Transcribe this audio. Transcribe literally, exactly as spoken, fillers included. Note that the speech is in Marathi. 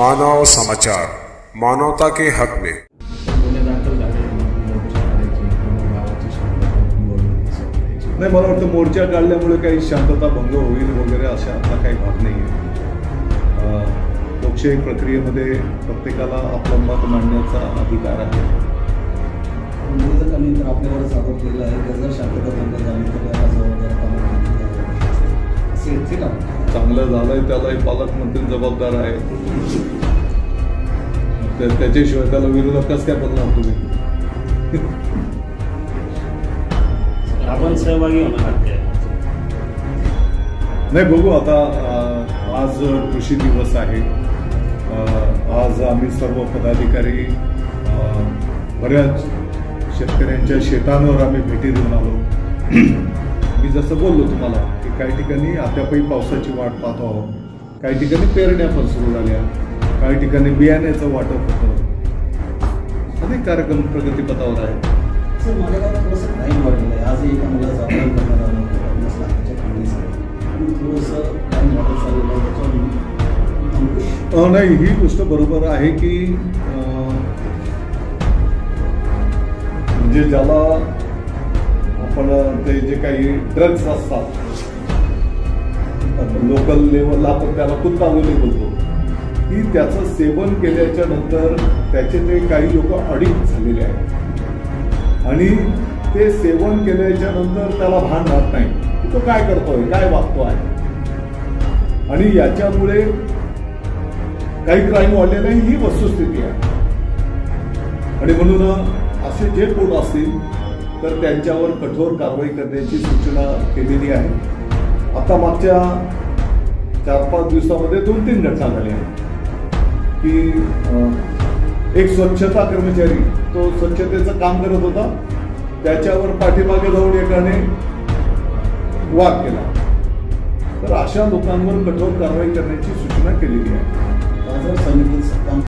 मानव समाचार, मानवता के हक में। नाही, मला वाटतं मोर्चा काढल्यामुळे काही शांतता भंग होईल वगैरे अशा आता काही भाग नाही आहे। लोकशाही प्रक्रियेमध्ये प्रत्येकाला आपलं मत मांडण्याचा अधिकार आहे। तर आपल्यावर सादर केलेला आहे की जर शांतता भंग झाली तर त्याला जबाबदार असे का? चांगलं झालंय त्यालाही पालकमंत्री जबाबदार आहे, त्याच्याशिवाय त्याला विरोधक कसं काय बोलणार तुम्ही? आपण सहभागी होणार नाही, बघू आता। आज कृषी दिवस आहे, आज आम्ही सर्व पदाधिकारी बऱ्याच शेतकऱ्यांच्या शेतांवर आम्ही भेटी देऊन आलो। मी जसं बोललो तुम्हाला की काही ठिकाणी अद्यापही पावसाची वाट पाहतो आहोत, काही ठिकाणी पेरण्या पण सुरू झाल्या, काही ठिकाणी बियाण्याचं वाटप होतं, अनेक कार्यक्रम प्रगतीपथावर आहे। सर, मला थोडंसं टाईम वाढलेलं आहे, आज एका मुलाचा अपघात करण्यात आला पन्नास लाखाच्या कामासाठी, थोडंसं टाईम वाढत चाललेलं आहे त्याच्यावर नाही, ही गोष्ट बरोबर आहे की म्हणजे ज्याला आपण ते जे काही ड्रग्स असतात लोकल लेवलला आपण त्याला कुत्ता गोली बोलतो, की त्याचं सेवन केल्याच्या नंतर त्याचे ते काही लोक अडिक्ट झालेले आहेत आणि ते सेवन केल्याच्या नंतर त्याला भान राहत नाही की तो काय करतोय, काय वागतो आहे, आणि याच्यामुळे काही क्राईम वाढलेले आहे, ही वस्तुस्थिती आहे। आणि म्हणून असे जे कोण असतील तर त्यांच्यावर कठोर कारवाई करण्याची सूचना केलेली आहे। आता मागच्या चार पाच दिवसामध्ये दोन तीन घटना झाल्या की एक स्वच्छता कर्मचारी तो स्वच्छतेचं काम करत होता, त्याच्यावर पाठीमागे जाऊन एकाने वार केला, तर अशा लोकांवर कठोर कारवाई करण्याची सूचना केलेली आहे। समितीचं काम